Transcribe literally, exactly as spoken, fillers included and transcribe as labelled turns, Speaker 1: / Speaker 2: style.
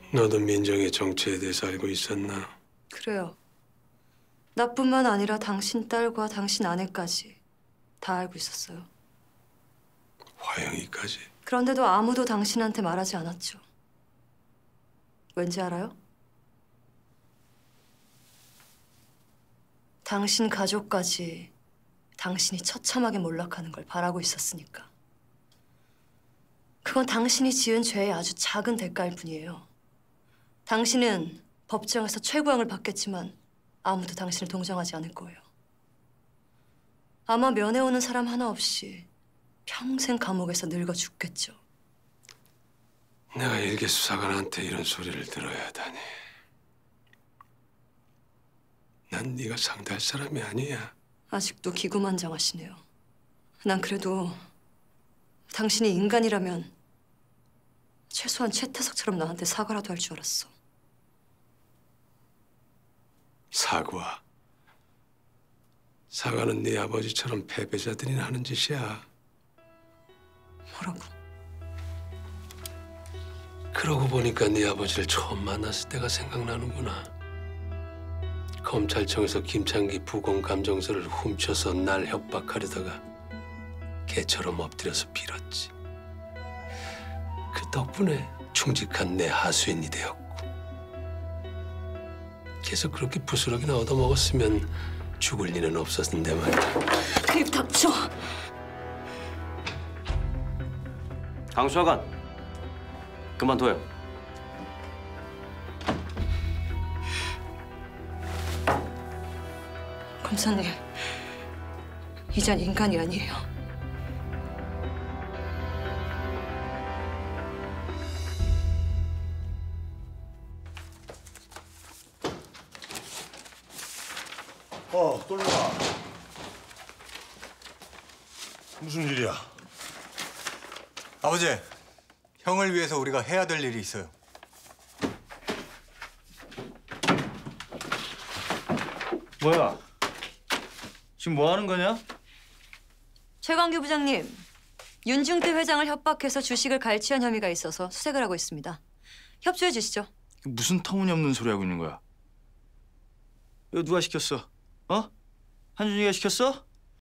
Speaker 1: 너도 민정의 정체에 대해서 알고 있었나?
Speaker 2: 그래요. 나뿐만 아니라 당신 딸과 당신 아내까지 다 알고 있었어요.
Speaker 1: 화영이까지?
Speaker 2: 그런데도 아무도 당신한테 말하지 않았죠. 왠지 알아요? 당신 가족까지 당신이 처참하게 몰락하는 걸 바라고 있었으니까. 그건 당신이 지은 죄의 아주 작은 대가일 뿐이에요. 당신은 법정에서 최고형을 받겠지만 아무도 당신을 동정하지 않을 거예요. 아마 면회오는 사람 하나 없이 평생 감옥에서 늙어 죽겠죠.
Speaker 1: 내가 일개 수사관한테 이런 소리를 들어야 하다니. 난 네가 상대할 사람이 아니야.
Speaker 2: 아직도 기구만장하시네요. 난 그래도 당신이 인간이라면 최소한 최태석처럼 나한테 사과라도 할 줄 알았어.
Speaker 1: 사과. 사과는 네 아버지처럼 패배자들이나 하는 짓이야.
Speaker 2: 뭐라고?
Speaker 1: 그러고 보니까 네 아버지를 처음 만났을 때가 생각나는구나. 검찰청에서 김창기 부검 감정서를 훔쳐서 날 협박하려다가 개처럼 엎드려서 빌었지. 그 덕분에 충직한 내 하수인이 되었고. 계속 그렇게 부스러기나 얻어먹었으면 죽을 일은 없었는데 말이야.
Speaker 2: 그 입 닥쳐!
Speaker 3: 강 수사관, 그만둬요.
Speaker 2: 검사님, 이젠 인간이 아니에요.
Speaker 4: 어, 똘로가. 무슨 일이야?
Speaker 5: 아버지, 형을 위해서 우리가 해야 될 일이 있어요.
Speaker 3: 뭐야? 지금 뭐 하는 거냐?
Speaker 2: 최광규 부장님, 윤중태 회장을 협박해서 주식을 갈취한 혐의가 있어서 수색을 하고 있습니다. 협조해 주시죠.
Speaker 6: 무슨 터무니없는 소리 하고 있는 거야? 이거 누가 시켰어? 어? 한준이가 시켰어?